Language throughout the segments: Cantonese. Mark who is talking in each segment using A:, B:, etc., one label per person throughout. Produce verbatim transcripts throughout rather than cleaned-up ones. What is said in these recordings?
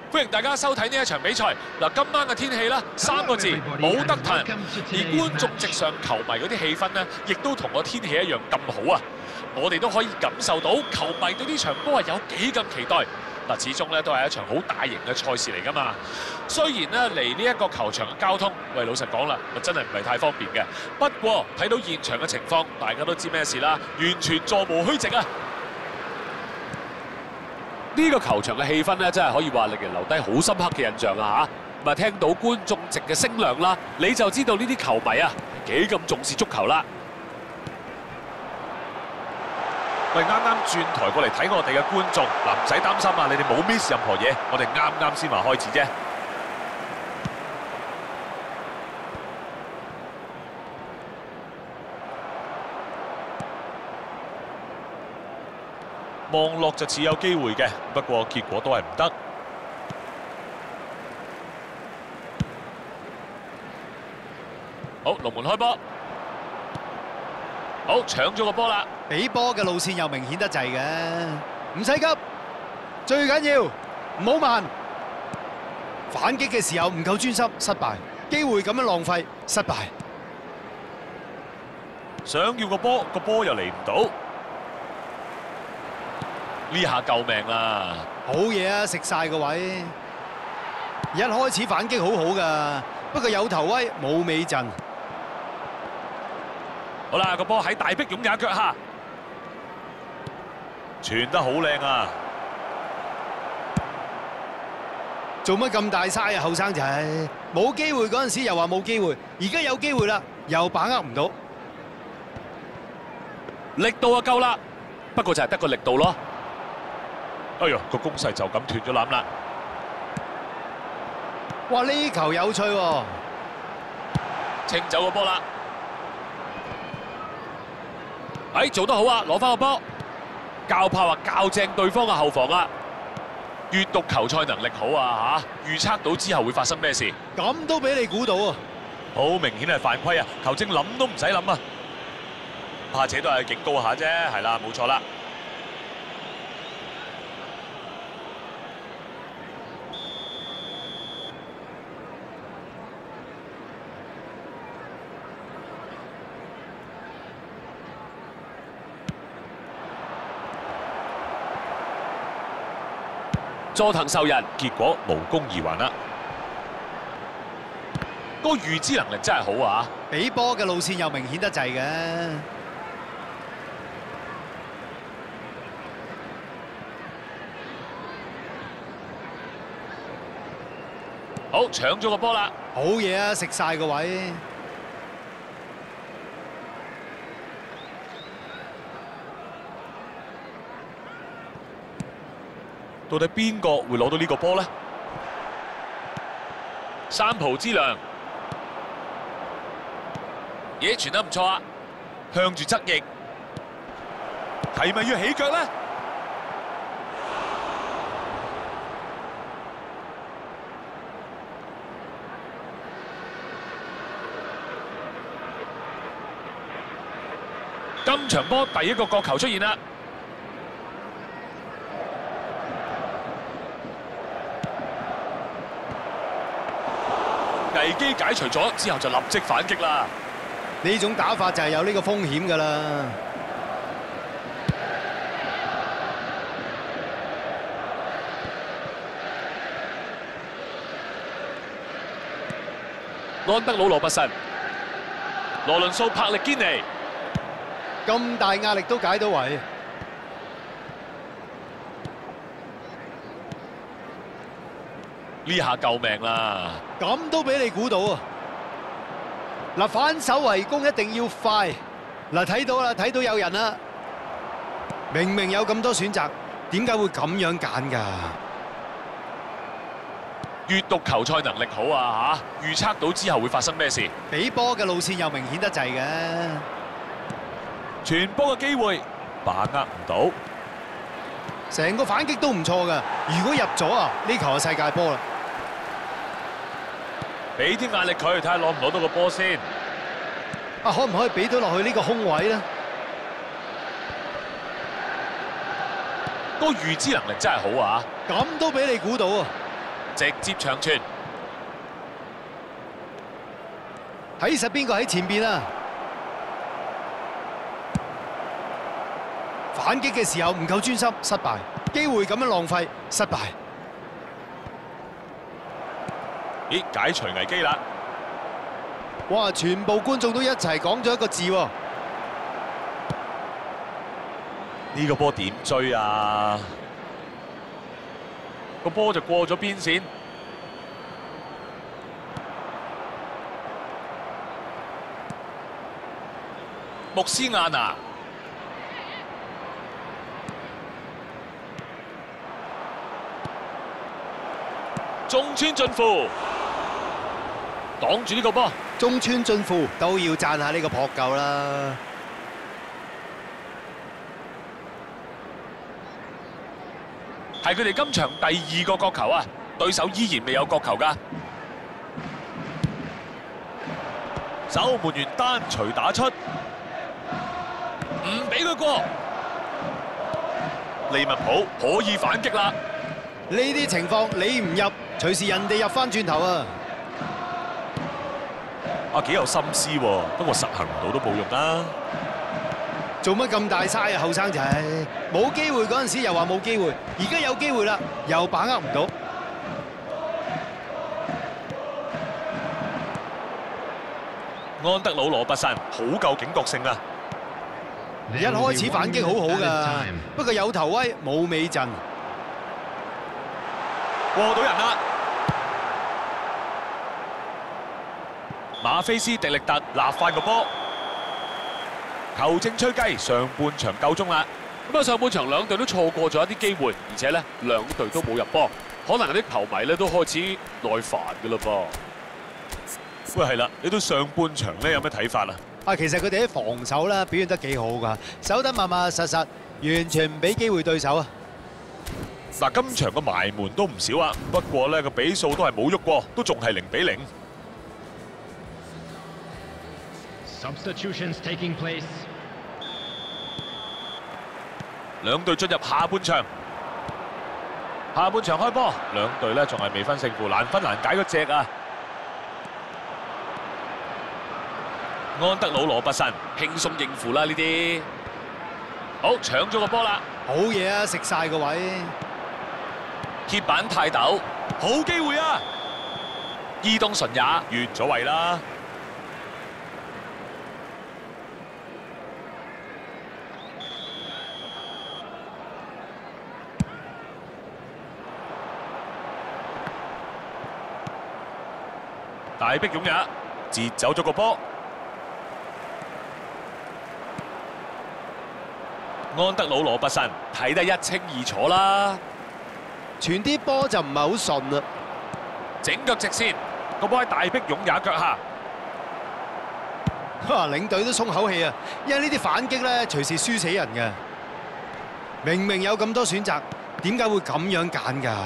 A: 歡迎大家收睇呢一場比賽。嗱，今晚嘅天氣咧，三個字冇得彈。而觀眾席上球迷嗰啲氣氛咧，亦都同個天氣一樣咁好啊！我哋都可以感受到球迷對呢場波係有幾咁期待。嗱，始終咧都係一場好大型嘅賽事嚟㗎嘛。雖然咧嚟呢一個球場嘅交通，喂，老實講啦，真係唔係太方便嘅。不過睇到現場嘅情況，大家都知咩事啦，完全座無虛席啊！呢個球場嘅氣氛咧，真係可以話令人留低好深刻嘅印象啊！嚇，咁啊聽到觀眾席嘅聲量啦，你就知道呢啲球迷啊幾咁重視足球啦。喂，啱啱轉台過嚟睇我哋嘅觀眾，嗱，唔使擔心啊，你哋冇 miss 任何嘢，我哋啱啱先話開始啫。望落就似有機會嘅，不過結果都係唔得。好，龍門開波，好搶咗個波啦！
B: 俾波嘅路線又明顯得滯嘅，唔使急，最緊要唔好慢。反擊嘅時候唔夠專心，失敗；機會咁樣浪費，失敗。
A: 想要個波，個波又嚟唔到。呢下救命啦！
B: 好嘢啊，食晒個位。一開始反擊好好噶，不過有頭威冇尾陣。
A: 好啦，個波喺大迫勇也腳下，傳得好靚啊！
B: 做乜咁大嘥啊，後生仔！冇機會嗰陣時又話冇機會，而家有機會啦，又把握唔到。
A: 力度啊夠啦，不過就係得個力度咯。哎呀，個攻勢就咁斷咗攬啦！
B: 哇，呢球有趣喎！
A: 清走個波啦！哎，做得好啊，攞翻個波，教炮啊，教正對方嘅後防啊！閱讀球賽能力好啊嚇，預測到之後會發生咩事。
B: 咁都俾你估到啊！
A: 好明顯係犯規啊！球證諗都唔使諗啊！怕且都係警告下啫，係啦，冇錯啦。佐藤秀人，結果無功而還啦。個預知能力真係好啊！
B: 俾波嘅路線又明顯得滯嘅。
A: 好，搶咗個波啦！
B: 好嘢啊，食晒個位。
A: 到底邊個會攞到呢個波呢？三浦之良，嘢傳得唔錯啊！向住側翼，係咪要起腳呢？今場波第一個角球出現啦！危機解除咗之後就立即反擊啦！
B: 呢種打法就係有呢個風險㗎啦。
A: 安德魯羅拔臣、羅倫素柏力堅尼，
B: 咁大壓力都解到圍。
A: 呢下救命啦！
B: 咁都俾你估到啊！嗱，反手圍攻一定要快。嗱，睇到啦，睇到有人啦。明明有咁多選擇，點解會咁樣揀㗎？
A: 閱讀球賽能力好啊嚇，預測到之後會發生咩事。
B: 俾波嘅路線又明顯得滯嘅。
A: 傳波嘅機會把握唔到，
B: 成個反擊都唔錯㗎。如果入咗啊，呢球係世界波啦。
A: 俾啲壓力佢，睇下攞唔攞到個波先。
B: 啊，可唔可以俾到落去呢個空位咧？
A: 個預知能力真係好啊！
B: 咁都俾你估到啊！
A: 直接長傳。
B: 睇實邊個喺前邊啊！反擊嘅時候唔夠專心，失敗。機會咁樣浪費，失敗。
A: 咦，解除危機啦！
B: 哇！全部觀眾都一齊講咗一個字喎。
A: 呢個波點追啊？個波就過咗邊線。穆斯亞拿。中村進富擋住呢個波，
B: 中村進富都要讚下呢個撲救啦。
A: 係佢哋今場第二個角球啊！對手依然未有角球㗎。守門員單錘打出，唔俾佢過。利物浦可以反擊啦！
B: 呢啲情況你唔入，隨時人哋入翻轉頭啊！
A: 啊，幾有心思喎，不過實行唔到都冇用啦。
B: 做乜咁大嘥啊，後生仔！冇機會嗰陣時又話冇機會，而家有機會啦，又把握唔到。
A: 安德魯羅拔臣好夠警覺性啊！
B: 一開始反擊好好㗎，不過有頭威冇尾陣。
A: 過到人啦！馬菲斯迪力特立翻個波，球證吹雞，上半場夠鐘啦。咁啊，上半場兩隊都錯過咗一啲機會，而且咧兩隊都冇入波，可能啲球迷咧都開始耐煩㗎啦噃。喂，係啦，你對上半場咧有咩睇法啊？
B: 啊，其實佢哋喺防守咧表現得幾好㗎，守得密密實實，完全唔俾機會對手啊！
A: 嗱，今場嘅埋門都唔少啊，不過咧個比數都係冇喐過，都仲係零比零。
C: Substitutions taking place.
A: 兩隊進入下半場，下半場開波，兩隊咧仲係未分勝負，難分難解嗰隻啊！安德魯羅拔臣輕鬆應付啦呢啲，好搶咗個波啦，
B: 好嘢啊，食晒個位。
A: 鐵板泰斗，好機會啊！伊東純也越咗位啦。大迫勇也截走咗個波，安德魯羅拔臣睇得一清二楚啦。
B: 傳啲波就唔係好順啦，
A: 整腳直線，個波喺大迫勇也腳下。
B: 哇！領隊都鬆口氣啊，因為呢啲反擊咧隨時輸死人嘅。明明有咁多選擇，點解會咁樣揀㗎？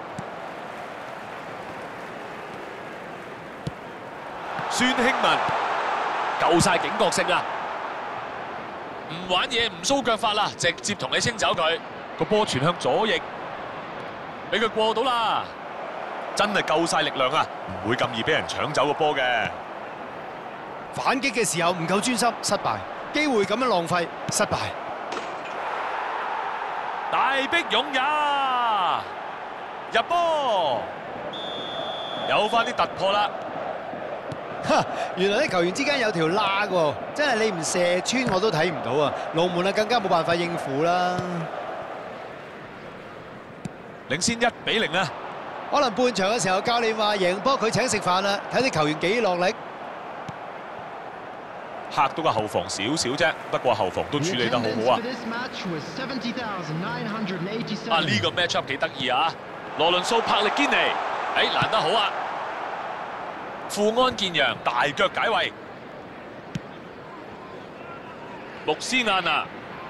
A: 孫興文夠晒警覺性啦，唔玩嘢唔騷腳法啦，直接同你清走佢。個波傳向左翼，俾佢過到啦，真係夠晒力量啊！唔會咁易俾人搶走個波嘅。
B: 反擊嘅時候唔夠專心，失敗。機會咁樣浪費，失敗。
A: 大迫勇也入波，有翻啲突破啦。
B: 原來啲球員之間有條罅喎，真係你唔射穿我都睇唔到啊！龍門啊更加冇辦法應付啦。
A: 領先一比零啊！
B: 可能半場嘅時候教練話贏波佢請食飯啦，睇啲球員幾落力。
A: 嚇到個後防少少啫，不過後防都處理得好好啊！啊呢個 match up 幾得意啊！羅倫素柏力堅尼，誒攔得好啊！富安健洋大腳解圍，穆斯亞拿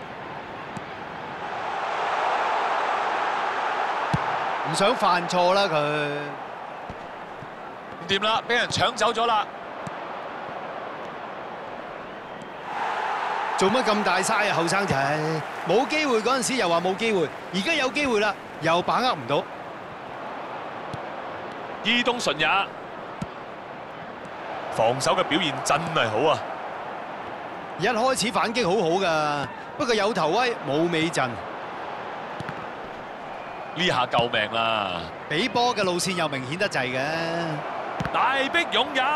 B: 唔想犯錯啦佢。
A: 唔掂啦，俾人搶走咗啦！
B: 做乜咁大嘥啊，後生仔！冇機會嗰陣時又話冇機會，而家有機會啦，又把握唔到。
A: 伊東純也防守嘅表現真係好啊！
B: 一開始反擊好好㗎，不過有頭威冇尾陣，
A: 呢下救命啦！
B: 俾波嘅路線又明顯得滯嘅。
A: 大迫勇也，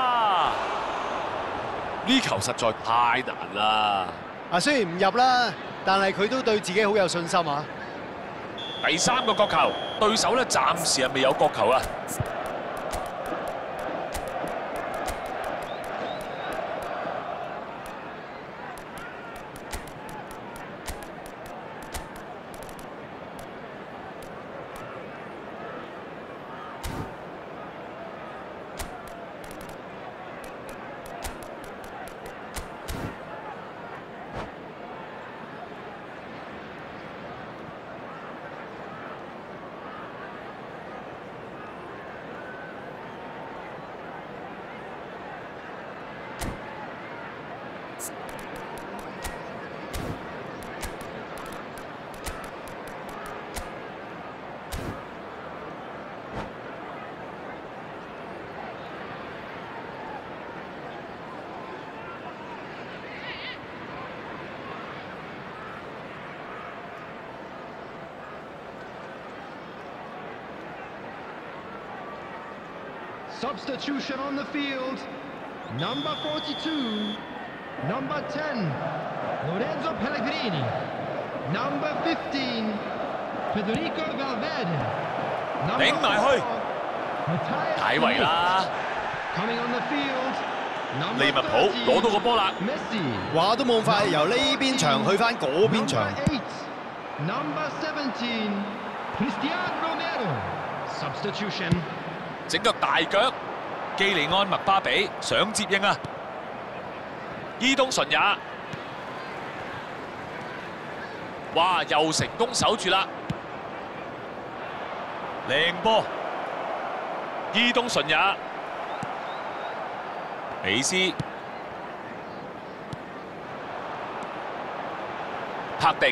A: 呢球實在太難啦！
B: 啊，雖然唔入啦，但係佢都對自己好有信心啊！
A: 第三個角球，對手咧暫時係未有角球啊！
C: Substitution on the field. Number forty-two. Number ten. Lorenzo Pellegrini. Number fifteen. Federico Valverde.
A: 頂埋去，解圍啦！
C: Coming on the field.
A: 利物浦攞到個波啦！
C: Messi.
B: 話都冇快，由呢邊場去翻嗰邊場。
C: Number eight. Number seventeen. Cristiano Romero. Substitution.
A: 整個大腳，基利安麥巴比想接應啊！伊東純也，哇！又成功守住啦，靚波！伊東純也，美斯，柏迪，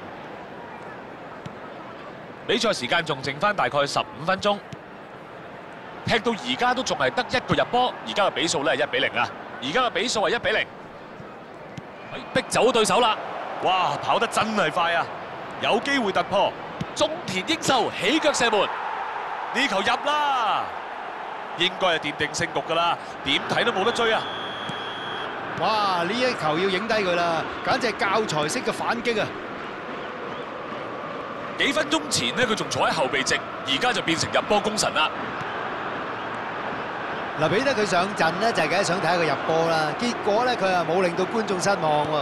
A: 比賽時間仲剩翻大概十五分鐘。 踢到而家都仲係得一個入波，而家嘅比數咧係一比零啊！而家嘅比數係一比零，逼走對手啦！哇，跑得真係快啊！有機會突破，中田英壽起腳射門，呢球入啦！應該係奠定勝局㗎啦，點睇都冇得追啊！
B: 哇！呢一球要影低佢啦，簡直係教材式嘅反擊啊！
A: 幾分鐘前呢，佢仲坐喺後備席，而家就變成入波功臣啦！
B: 嗱，俾得佢上陣咧，就係梗係想睇下佢入波啦。結果咧，佢啊冇令到觀眾失望喎。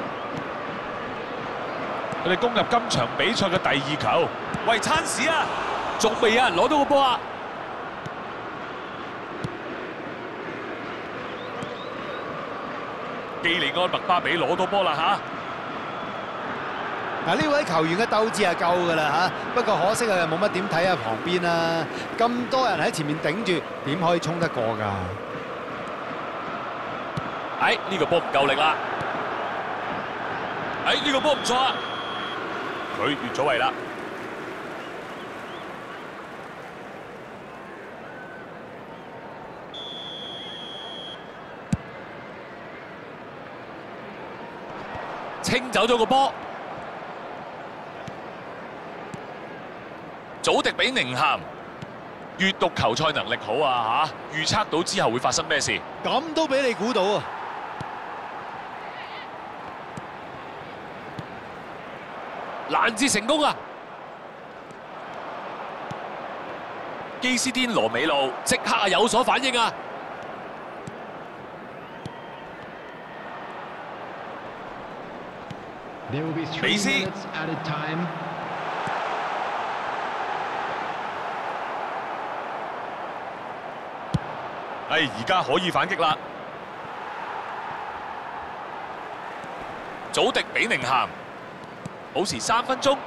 A: 佢哋攻入今場比賽嘅第二球，喂，찬스啊，仲未有人攞到個波啊！基利安麥巴比攞到波啦嚇！
B: 嗱，呢位球員嘅鬥志係夠㗎啦嚇，不過可惜啊冇乜點睇下旁邊啦，咁多人喺前面頂住，點可以衝得過㗎？
A: 哎，呢個波唔夠力啦！哎，呢個波唔錯啊！佢越咗位啦！清走咗個波。 祖迪比寧咸閱讀球賽能力好啊嚇，預測到之後會發生咩事？
B: 咁都俾你估到啊！
A: 攔截成功啊！基斯甸羅美路即刻啊有所反應啊！美斯。 係，而家可以反擊啦！祖迪比寧咸保持三分鐘，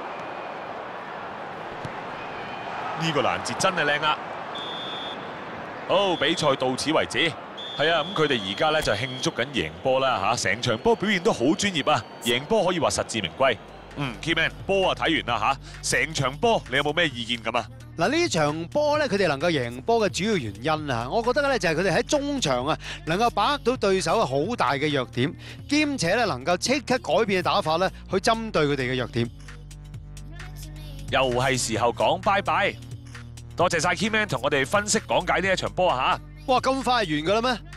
A: 呢個攔截真係靚啊！好，比賽到此為止。係啊，咁佢哋而家咧就慶祝緊贏波啦嚇，成場波表現都好專業啊，贏波可以話實至名歸。 嗯 ，Keyman 波啊睇完啦嚇，成場波你有冇咩意見咁啊？
B: 嗱，呢場波咧，佢哋能夠贏波嘅主要原因啊，我覺得咧就係佢哋喺中場啊，能夠把握到對手嘅好大嘅弱點，兼且咧能夠即刻改變嘅打法咧，去針對佢哋嘅弱點。
A: 又係時候講拜拜，多謝晒 Keyman 同我哋分析講解呢一場波啊嚇！
B: 哇，咁快完㗎啦咩？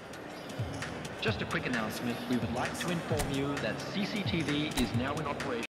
D: Just a quick announcement. We would like to inform you that C C T V is now in operation.